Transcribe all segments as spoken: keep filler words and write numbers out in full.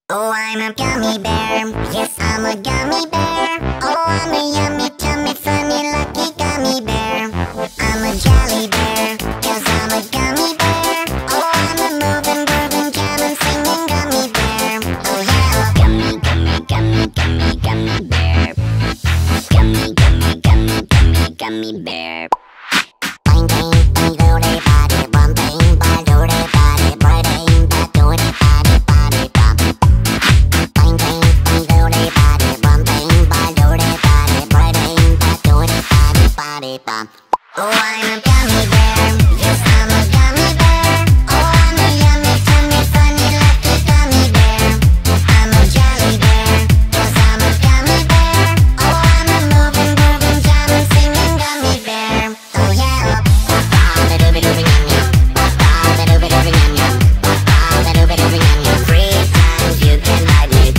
Oh, I'm a gummy bear. Yes, I'm a gummy bear. Oh, I'm a yummy, tummy, funny, lucky gummy bear. I'm a jelly bear, cause I'm a gummy bear. Oh, I'm a moving, grooving, jamming, singing gummy bear. Oh yeah, gummy, gummy, gummy, gummy, gummy bear. Gummy, gummy, gummy, gummy, gummy bear. Bang, bang, bang, doody, body, bum, bang, bang, doody, body, bang, bang, doody, body, body, bum. Bang, bang, bang, doody, body, bum, bang, bang, doody, body, bang, bang, doody, body, body, bum. Oh, I'm a gummy bear. Yes, I'm a gummy bear. Oh, I'm a yummy, tummy, funny, lucky gummy bear. I'm a jelly bear, cause I'm a gummy bear. Oh, I'm a moving, grooving, jamming, singing gummy bear. Oh yeah. Three times you can ride me.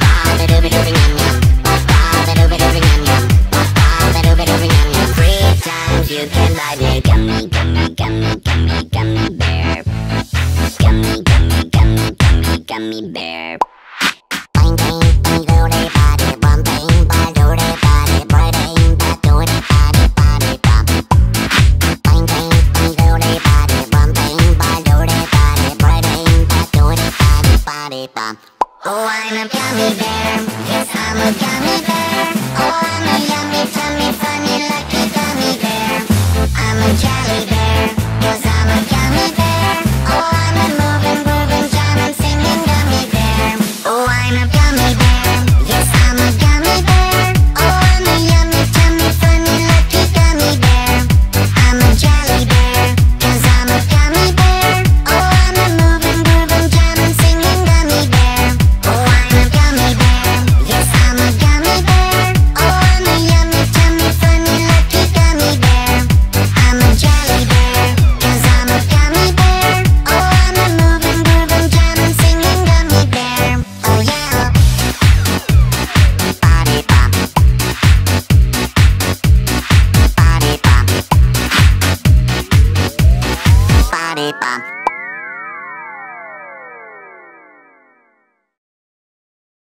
Three times you can ride me. Gummy, gummy, gummy, gummy, gummy bear. Gummy, gummy, gummy, gummy, gummy bear. Bang, bang, bang, doody, body, bum, bang, bang, doody, body, bang, bang, doody, body, body, bum. Bang, bang, bang, doody, body, bum, bang, bang, doody, body, bang, bang, doody, body, body, bum. Oh, I'm a gummy bear. Yes, I'm a gummy bear. Oh, I'm a yummy, tummy, funny, lucky gummy bear. I'm a jelly bear.